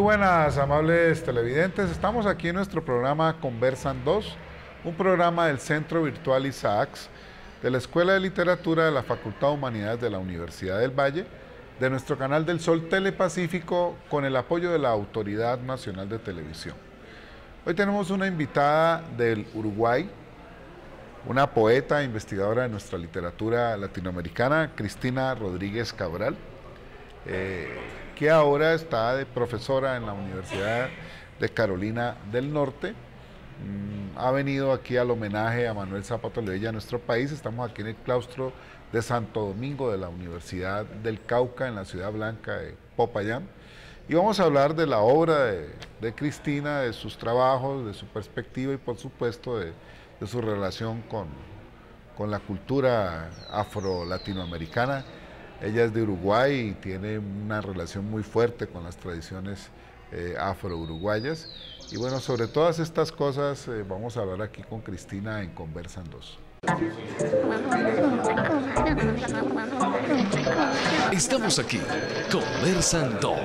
buenas, amables televidentes. Estamos aquí en nuestro programa Conversan 2, un programa del Centro Virtual Isaacs, de la Escuela de Literatura de la Facultad de Humanidades de la Universidad del Valle, de nuestro canal del Sol Telepacífico, con el apoyo de la Autoridad Nacional de Televisión. Hoy tenemos una invitada del Uruguay, una poeta e investigadora de nuestra literatura latinoamericana, Cristina Rodríguez Cabral, que ahora está de profesora en la Universidad de Carolina del Norte. Ha venido aquí al homenaje a Manuel Zapata Olivella a nuestro país. Estamos aquí en el claustro de Santo Domingo de la Universidad del Cauca, en la Ciudad Blanca de Popayán. Y vamos a hablar de la obra de Cristina, de sus trabajos, de su perspectiva y por supuesto de su relación con la cultura afro-latinoamericana. Ella es de Uruguay y tiene una relación muy fuerte con las tradiciones afro-uruguayas. Y bueno, sobre todas estas cosas vamos a hablar aquí con Cristina en Conversan 2. Estamos aquí, Conversan 2.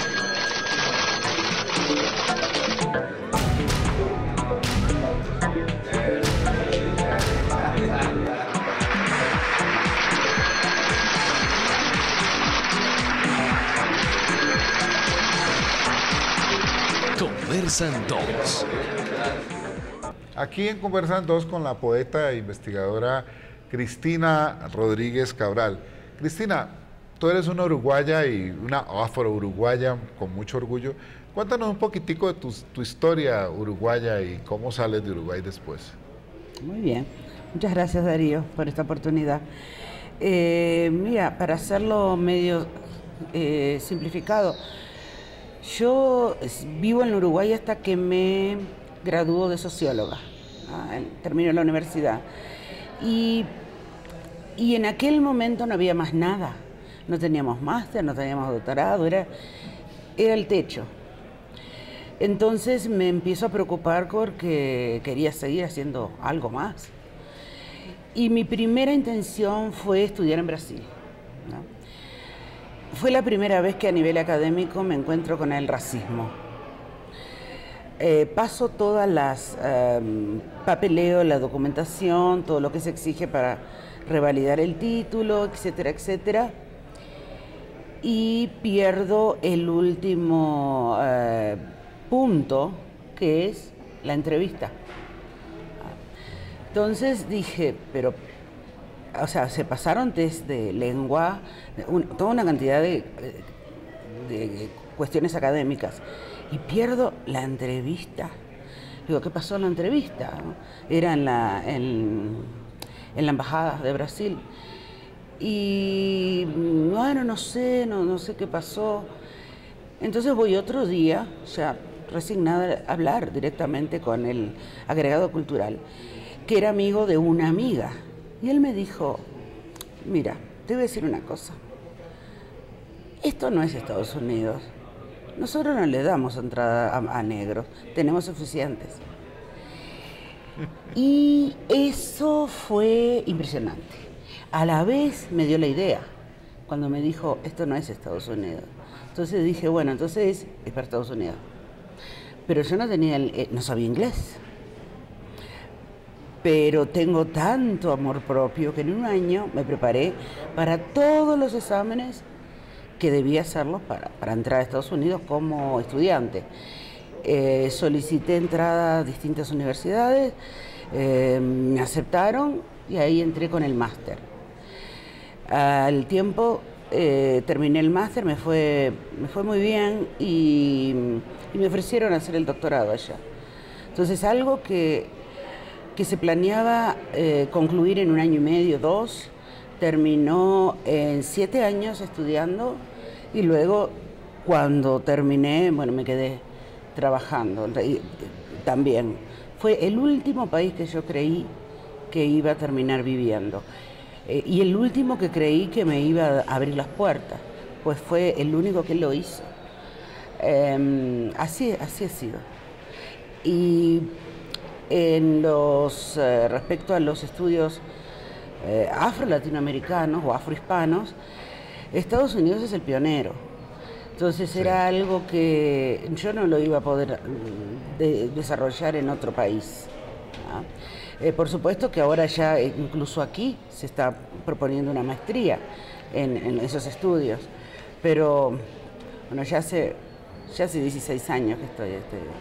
Conversan 2. Aquí en Conversan 2 con la poeta e investigadora Cristina Rodríguez Cabral. Cristina, tú eres una uruguaya y una afro-uruguaya con mucho orgullo. Cuéntanos un poquitico de tu historia uruguaya y cómo sales de Uruguay después. Muy bien, muchas gracias Darío por esta oportunidad. Mira, para hacerlo medio simplificado, yo vivo en Uruguay hasta que me graduó de socióloga, terminé la universidad. Y en aquel momento no había más nada, no teníamos máster, no teníamos doctorado, era el techo. Entonces me empiezo a preocupar porque quería seguir haciendo algo más. Y mi primera intención fue estudiar en Brasil, ¿no? Fue la primera vez que a nivel académico me encuentro con el racismo. Paso todas las papeleo, la documentación, todo lo que se exige para revalidar el título, etcétera, etcétera. Y pierdo el último punto, que es la entrevista. Entonces dije, pero, o sea, se pasaron test de lengua, toda una cantidad de cuestiones académicas, y pierdo la entrevista. Digo, ¿qué pasó en la entrevista? Era en la embajada de Brasil. Y bueno, no sé qué pasó. Entonces voy otro día, ya resignada, a hablar directamente con el agregado cultural, que era amigo de una amiga. Y él me dijo, mira, te voy a decir una cosa. Esto no es Estados Unidos. Nosotros no le damos entrada a negros, tenemos suficientes. Y eso fue impresionante. A la vez me dio la idea, cuando me dijo, esto no es Estados Unidos. Entonces dije, bueno, entonces es para Estados Unidos. Pero yo no sabía inglés. Pero tengo tanto amor propio que en un año me preparé para todos los exámenes que debía hacerlos para entrar a Estados Unidos como estudiante. Solicité entrada a distintas universidades, me aceptaron y ahí entré con el máster. Al tiempo terminé el máster, me fue muy bien y me ofrecieron hacer el doctorado allá. Entonces algo que se planeaba concluir en un año y medio, 2, terminó en 7 años estudiando y luego cuando terminé, bueno, me quedé trabajando también. Fue el último país que yo creí que iba a terminar viviendo y el último que creí que me iba a abrir las puertas, pues fue el único que lo hizo. Así ha sido. Y respecto a los estudios afro-latinoamericanos o afrohispanos, Estados Unidos es el pionero. Entonces Sí. era algo que yo no lo iba a poder desarrollar en otro país, ¿no? Por supuesto que ahora ya, incluso aquí, se está proponiendo una maestría en esos estudios, pero bueno, ya hace 16 años que estoy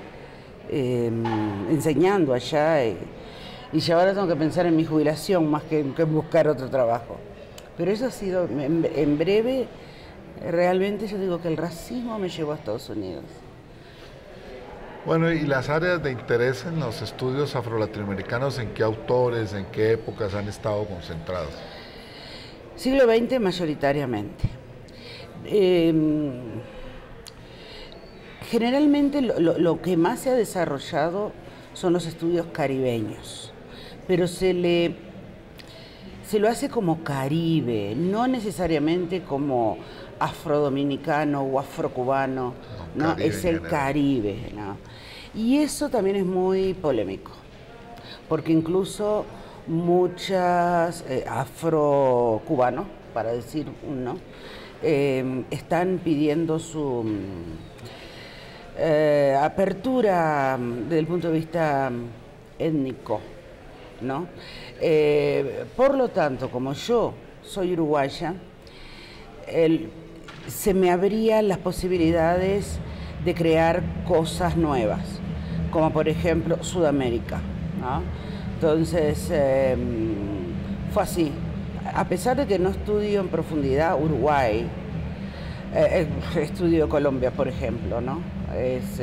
enseñando allá y ya ahora tengo que pensar en mi jubilación más que en buscar otro trabajo. Pero eso ha sido, en breve, realmente yo digo que el racismo me llevó a Estados Unidos. Bueno, y las áreas de interés en los estudios afro-latinoamericanos, ¿en qué autores, en qué épocas han estado concentrados? Siglo XX mayoritariamente. Generalmente lo que más se ha desarrollado son los estudios caribeños, pero se lo hace como Caribe, no necesariamente como afrodominicano o afrocubano, ¿no? Caribe Es en el general. Caribe, ¿no? Y eso también es muy polémico, porque incluso muchas afrocubanos, para decir uno, están pidiendo su apertura desde el punto de vista étnico, ¿no? Por lo tanto, como yo soy uruguaya, se me abrían las posibilidades de crear cosas nuevas, como por ejemplo Sudamérica, ¿no? Entonces, fue así. A pesar de que no estudio en profundidad Uruguay, estudio Colombia, por ejemplo, ¿no? Es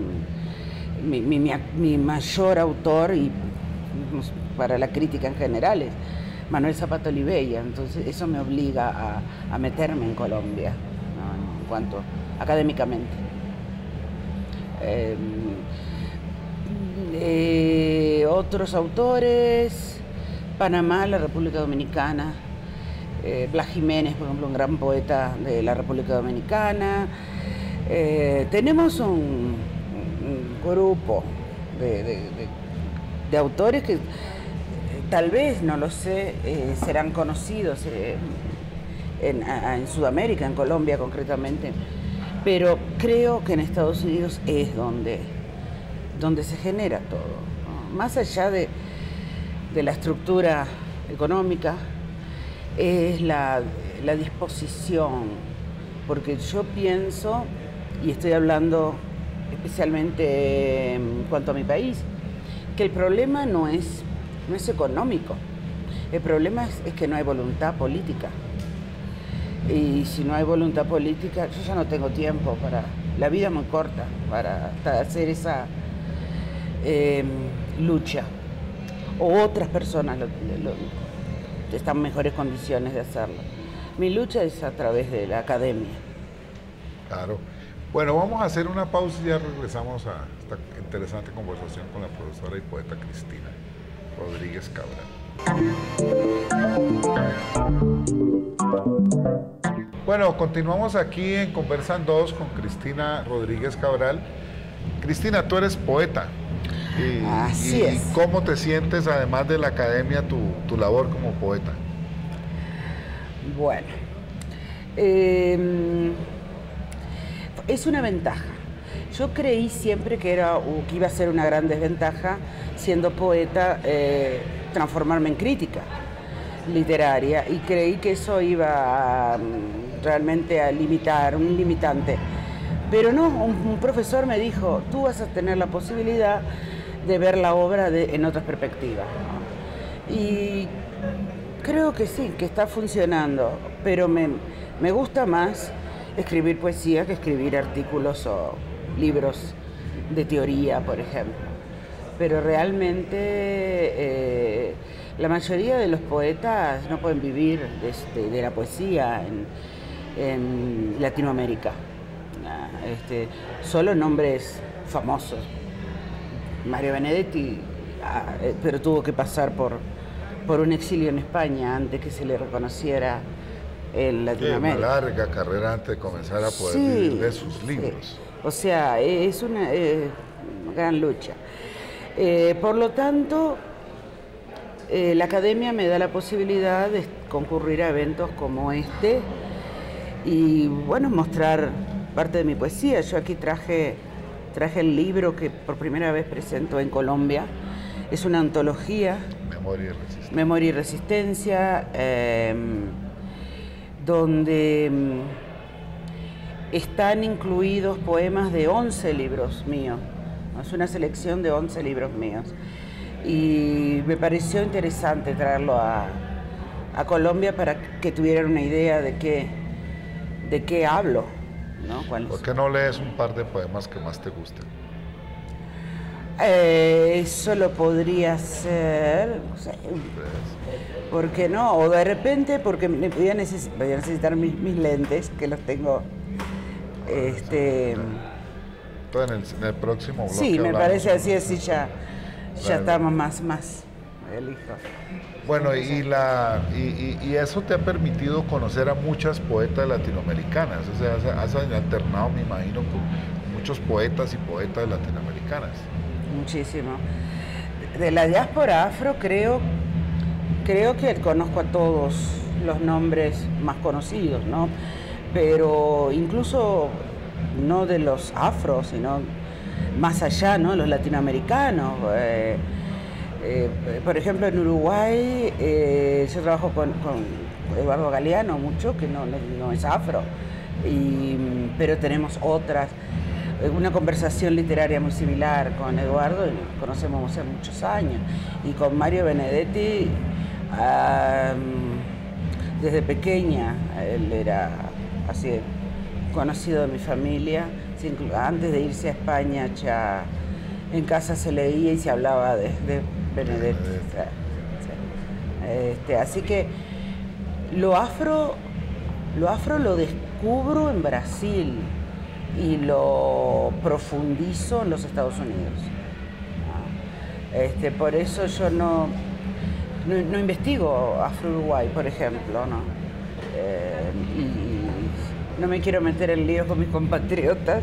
mi mayor autor y para la crítica en general es Manuel Zapata Olivella, entonces eso me obliga a meterme en Colombia, ¿no? En cuanto académicamente. Otros autores, Panamá, la República Dominicana, Blas Jiménez, por ejemplo, un gran poeta de la República Dominicana. Tenemos un grupo de autores que tal vez, no lo sé, serán conocidos en Sudamérica, en Colombia concretamente, pero creo que en Estados Unidos es donde se genera todo, ¿no? Más allá de la estructura económica, es la disposición, porque yo pienso, y estoy hablando especialmente en cuanto a mi país, que el problema no es económico, el problema es que no hay voluntad política. Y si no hay voluntad política, yo ya no tengo tiempo la vida es muy corta para hacer esa lucha. O otras personas están en mejores condiciones de hacerlo. Mi lucha es a través de la academia. Claro. Bueno, vamos a hacer una pausa y ya regresamos a esta interesante conversación con la profesora y poeta Cristina Rodríguez Cabral. Bueno, continuamos aquí en Conversan 2 con Cristina Rodríguez Cabral. Cristina, tú eres poeta. Así y es. ¿Cómo te sientes, además de la academia, tu labor como poeta? Bueno, es una ventaja. Yo creí siempre que iba a ser una gran desventaja, siendo poeta, transformarme en crítica literaria, y creí que eso iba realmente a limitar, un limitante. Pero no, un profesor me dijo, tú vas a tener la posibilidad de ver la obra en otras perspectivas, ¿no? Y creo que sí, que está funcionando, pero me gusta más escribir poesía que escribir artículos o libros de teoría, por ejemplo. Pero realmente la mayoría de los poetas no pueden vivir de la poesía en Latinoamérica. Solo nombres famosos. Mario Benedetti, pero tuvo que pasar por un exilio en España antes que se le reconociera en Latinoamérica. Una larga carrera antes de comenzar a poder vivir de sus libros. Sí. O sea, es una gran lucha. Por lo tanto, la academia me da la posibilidad de concurrir a eventos como este y, bueno, mostrar parte de mi poesía. Yo aquí traje el libro que por primera vez presento en Colombia. Es una antología. Memoria y Resistencia, donde están incluidos poemas de 11 libros míos. Es una selección de 11 libros míos. Y me pareció interesante traerlo a Colombia para que tuvieran una idea de qué hablo, ¿no? ¿Por qué no lees un par de poemas que más te gusten? Eso lo podría hacer, no sé, ¿por qué no? O de repente, porque voy a necesitar mis lentes, que los tengo. Entonces, en el próximo bloque. Sí, me parece así ya estamos más elijo. Bueno, y eso te ha permitido conocer a muchas poetas latinoamericanas, o sea, has alternado, me imagino, con muchos poetas y poetas latinoamericanas. Muchísimo. De la diáspora afro creo que conozco a todos los nombres más conocidos, ¿no? Pero incluso no de los afros, sino más allá, ¿no? Los latinoamericanos. Por ejemplo, en Uruguay yo trabajo con Eduardo Galeano mucho, que no es afro, pero tenemos otras. Una conversación literaria muy similar con Eduardo, y nos conocemos hace muchos años. Y con Mario Benedetti, desde pequeña, él era así conocido de mi familia. Antes de irse a España ya en casa se leía y se hablaba de Benedetti. Sí. Así que lo afro lo descubro en Brasil y lo profundizo en los Estados Unidos. Por eso yo no investigo Afro-Uruguay, por ejemplo, ¿no? Y no me quiero meter en líos con mis compatriotas.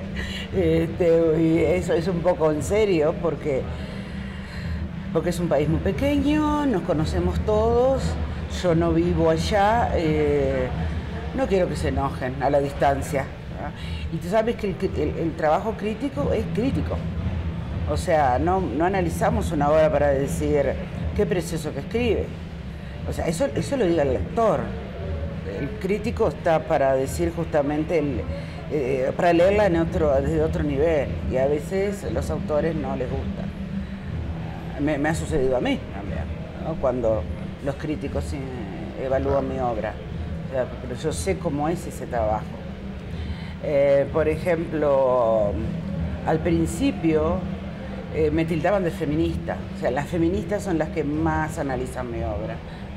Y eso es un poco en serio, porque es un país muy pequeño, nos conocemos todos, yo no vivo allá, no quiero que se enojen a la distancia. Y tú sabes que el trabajo crítico es crítico. O sea, no analizamos una obra para decir qué precioso que escribe. O sea, eso lo diga el lector. El crítico está para decir justamente, para leerla desde otro nivel. Y a veces a los autores no les gusta. Me ha sucedido a mí también, ¿no? Cuando los críticos evalúan mi obra. O sea, pero yo sé cómo es ese trabajo. Por ejemplo, al principio me tildaban de feminista. O sea, las feministas son las que más analizan mi obra.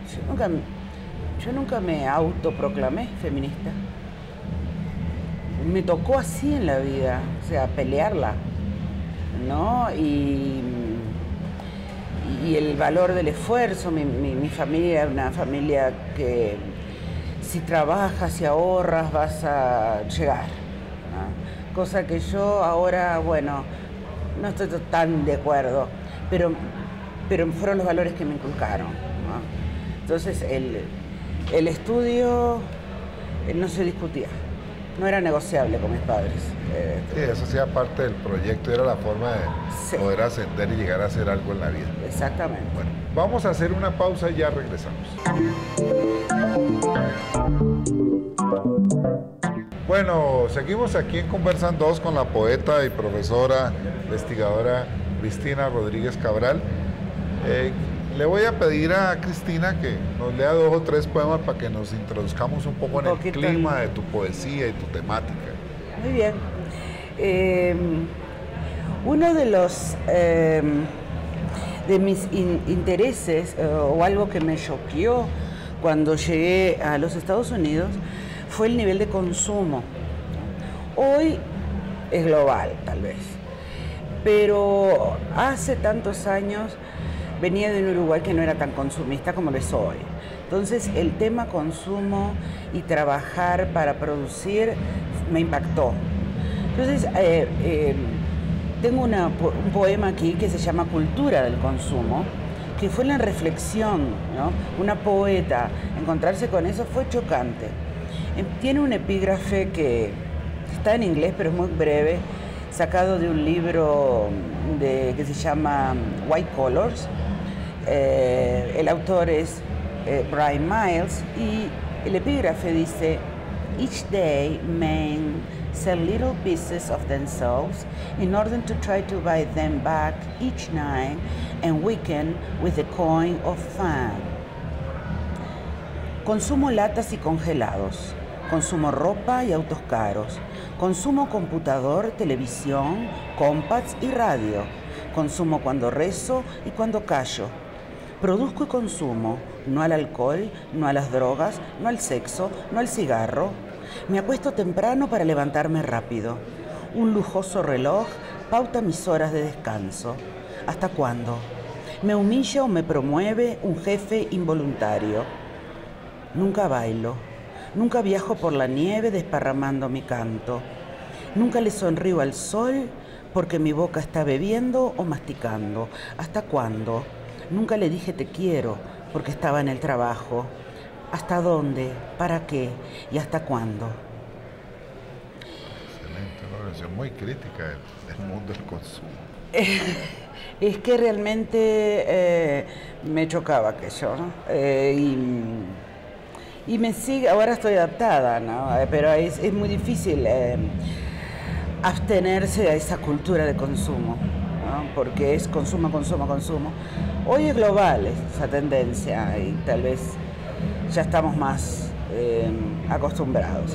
Yo nunca me autoproclamé feminista. Me tocó así en la vida, o sea, pelearla, ¿no? Y el valor del esfuerzo. Mi familia era una familia que si trabajas, si ahorras, vas a llegar, ¿no? Cosa que yo ahora, bueno, no estoy tan de acuerdo, pero fueron los valores que me inculcaron, ¿no? Entonces, el estudio no se discutía, no era negociable con mis padres. Sí, eso hacía parte del proyecto, era la forma de poder ascender y llegar a hacer algo en la vida. Exactamente. Bueno, vamos a hacer una pausa y ya regresamos. Bueno, seguimos aquí en Conversan 2 con la poeta y profesora, investigadora Cristina Rodríguez Cabral. Le voy a pedir a Cristina que nos lea 2 o 3 poemas para que nos introduzcamos un poco en el clima de tu poesía y tu temática. Muy bien. Uno de los de mis intereses, o algo que me choqueó cuando llegué a los Estados Unidos, fue el nivel de consumo. Hoy es global, tal vez, pero hace tantos años venía de un Uruguay que no era tan consumista como lo es hoy. Entonces, el tema consumo y trabajar para producir me impactó. Entonces, tengo un poema aquí que se llama Cultura del Consumo, que fue la reflexión, ¿no? Una poeta, encontrarse con eso fue chocante. Tiene un epígrafe que está en inglés, pero es muy breve, sacado de un libro que se llama White Colors. El autor es Brian Miles y el epígrafe dice: Each day men sell little pieces of themselves in order to try to buy them back each night and weaken with the coin of fame. Consumo latas y congelados, consumo ropa y autos caros, consumo computador, televisión, compacts y radio, consumo cuando rezo y cuando callo. Produzco y consumo, no al alcohol, no a las drogas, no al sexo, no al cigarro. Me acuesto temprano para levantarme rápido. Un lujoso reloj pauta mis horas de descanso. ¿Hasta cuándo? Me humilla o me promueve un jefe involuntario. Nunca bailo. Nunca viajo por la nieve desparramando mi canto. Nunca le sonrío al sol porque mi boca está bebiendo o masticando. ¿Hasta cuándo? Nunca le dije te quiero porque estaba en el trabajo. ¿Hasta dónde? ¿Para qué? ¿Y hasta cuándo? Excelente, una versión muy crítica del mundo del consumo. Es que realmente me chocaba aquello, ¿no? Y me sigue, ahora estoy adaptada, ¿no? Pero es muy difícil abstenerse a esa cultura de consumo, ¿no? Porque es consumo, consumo, consumo. Hoy es global esa tendencia y tal vez ya estamos más acostumbrados.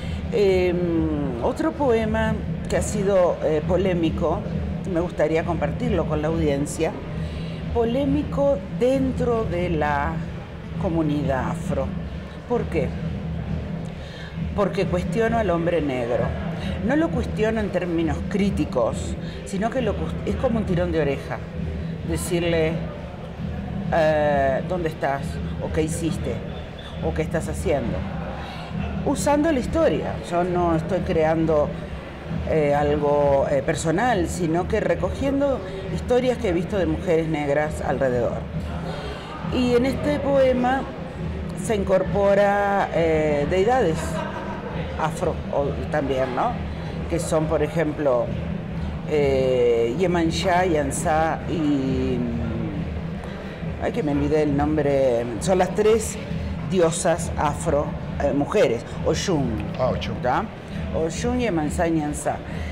Otro poema que ha sido polémico, me gustaría compartirlo con la audiencia, polémico dentro de la comunidad afro. ¿Por qué? Porque cuestiono al hombre negro. No lo cuestiono en términos críticos, sino que es como un tirón de oreja. Decirle, ¿dónde estás? ¿O qué hiciste? ¿O qué estás haciendo? Usando la historia. Yo no estoy creando algo personal, sino que recogiendo historias que he visto de mujeres negras alrededor. Y en este poema se incorpora deidades afro también, ¿no? Que son, por ejemplo, Yemanjá, Yansá y... Ay, que me olvidé el nombre. Son las tres diosas afro, mujeres, Oshun. Oshun. ¿Tá? Oshun, Yemanjá y Yansá.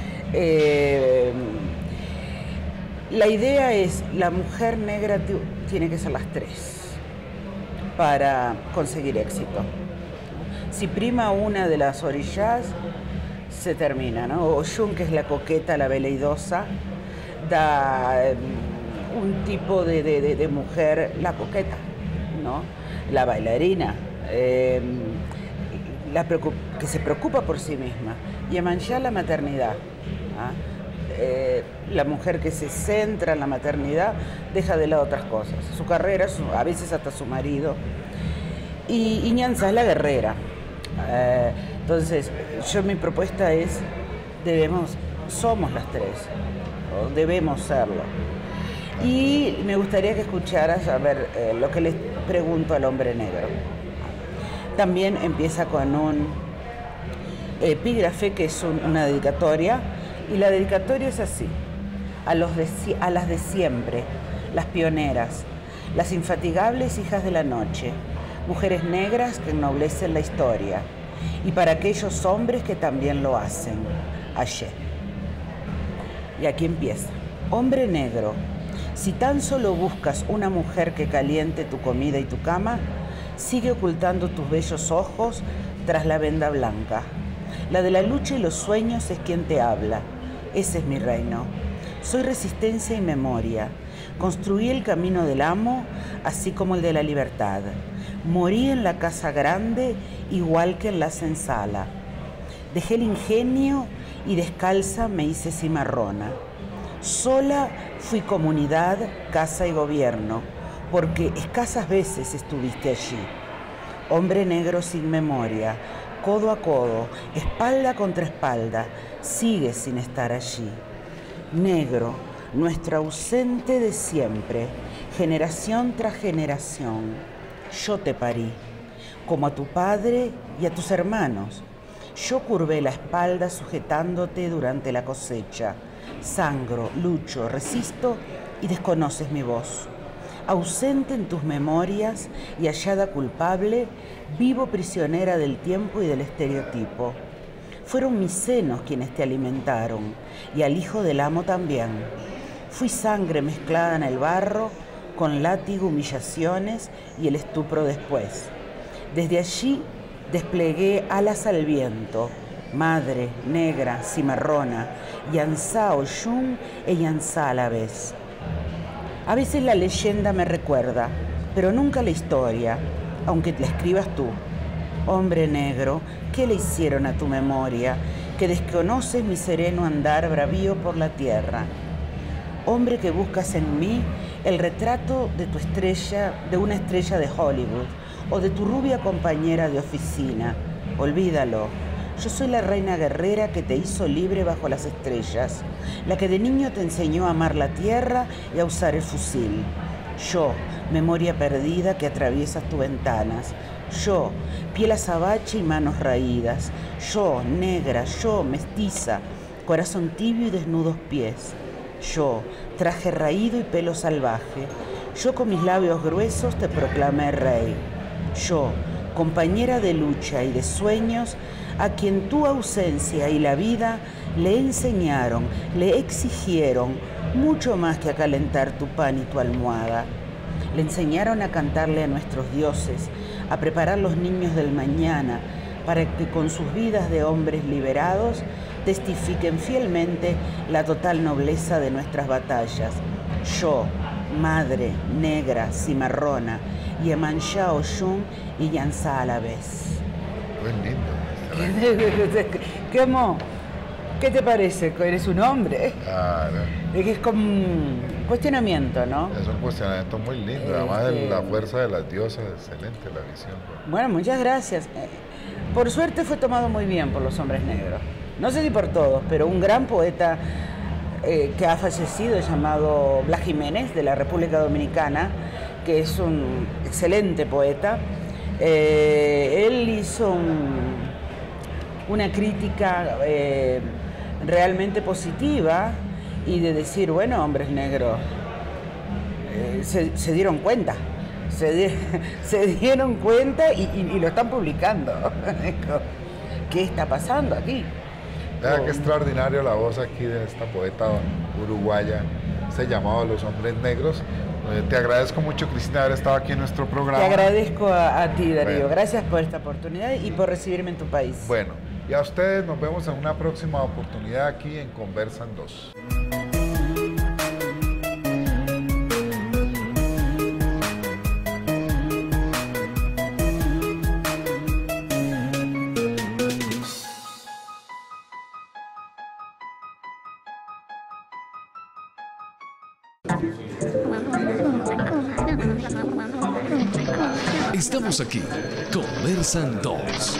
La idea es, la mujer negra tiene que ser las tres para conseguir éxito. Si prima una de las orillas, se termina, ¿no? Oshun, que es la coqueta, la veleidosa, da un tipo de mujer, la coqueta, ¿no? La bailarina, que se preocupa por sí misma. Yemanjá, la maternidad, ¿no? La mujer que se centra en la maternidad deja de lado otras cosas, su carrera, a veces hasta su marido. Y Yansá es la guerrera. Entonces, mi propuesta es, somos las tres, ¿no? Debemos serlo. Y me gustaría que escucharas, a ver, lo que les pregunto al hombre negro. También empieza con un epígrafe que es una dedicatoria, y la dedicatoria es así: a las de siempre, las pioneras, las infatigables hijas de la noche, mujeres negras que ennoblecen la historia, y para aquellos hombres que también lo hacen. Ayer. Y aquí empieza. Hombre negro, si tan solo buscas una mujer que caliente tu comida y tu cama, sigue ocultando tus bellos ojos tras la venda blanca. La de la lucha y los sueños es quien te habla. Ese es mi reino. Soy resistencia y memoria. Construí el camino del amo, así como el de la libertad. Morí en la casa grande, igual que en la senzala. Dejé el ingenio y descalza me hice cimarrona. Sola fui comunidad, casa y gobierno, porque escasas veces estuviste allí. Hombre negro sin memoria, codo a codo, espalda contra espalda, sigues sin estar allí. Negro, nuestro ausente de siempre, generación tras generación. Yo te parí, como a tu padre y a tus hermanos. Yo curvé la espalda sujetándote durante la cosecha. Sangro, lucho, resisto y desconoces mi voz. Ausente en tus memorias y hallada culpable, vivo prisionera del tiempo y del estereotipo. Fueron mis senos quienes te alimentaron, y al hijo del amo también. Fui sangre mezclada en el barro, con látigo, humillaciones y el estupro después. Desde allí desplegué alas al viento, madre, negra, cimarrona, Yansá Oyun e Yansá a la vez. A veces la leyenda me recuerda, pero nunca la historia, aunque la escribas tú. Hombre negro, ¿qué le hicieron a tu memoria, que desconoces mi sereno andar bravío por la tierra? Hombre que buscas en mí el retrato de tu estrella, de una estrella de Hollywood, o de tu rubia compañera de oficina. Olvídalo. Yo soy la reina guerrera que te hizo libre bajo las estrellas, la que de niño te enseñó a amar la tierra y a usar el fusil. Yo, memoria perdida que atraviesas tus ventanas. Yo, piel azabache y manos raídas. Yo, negra, yo, mestiza, corazón tibio y desnudos pies. Yo, traje raído y pelo salvaje. Yo con mis labios gruesos te proclamé rey. Yo, compañera de lucha y de sueños, a quien tu ausencia y la vida le enseñaron, le exigieron mucho más que a calentar tu pan y tu almohada. Le enseñaron a cantarle a nuestros dioses, a preparar los niños del mañana, para que con sus vidas de hombres liberados testifiquen fielmente la total nobleza de nuestras batallas. Yo, madre, negra, cimarrona, Yansá Oyun y Yansá a la vez. Muy lindo. ¿Cómo? ¿Qué te parece? Eres un hombre. Claro. Es como un cuestionamiento, ¿no? Es un cuestionamiento muy lindo. Además de la fuerza de las diosas, excelente la visión. Bueno, muchas gracias. Por suerte fue tomado muy bien por los hombres negros. No sé si por todos, pero un gran poeta que ha fallecido llamado Blas Jiménez, de la República Dominicana, que es un excelente poeta. Él hizo una crítica realmente positiva y de decir, bueno, hombres negros se dieron cuenta, se dieron cuenta y lo están publicando. ¿Qué está pasando aquí? Vea qué extraordinario la voz aquí de esta poeta uruguaya, se llamaba Los Hombres Negros. Te agradezco mucho, Cristina, haber estado aquí en nuestro programa. Te agradezco a ti, Darío. Bueno. Gracias por esta oportunidad y por recibirme en tu país. Bueno, y a ustedes nos vemos en una próxima oportunidad aquí en Conversan 2. Estamos aquí, Conversan 2.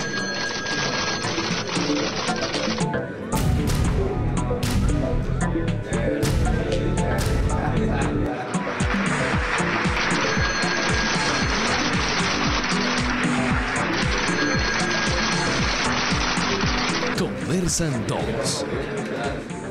Conversan 2.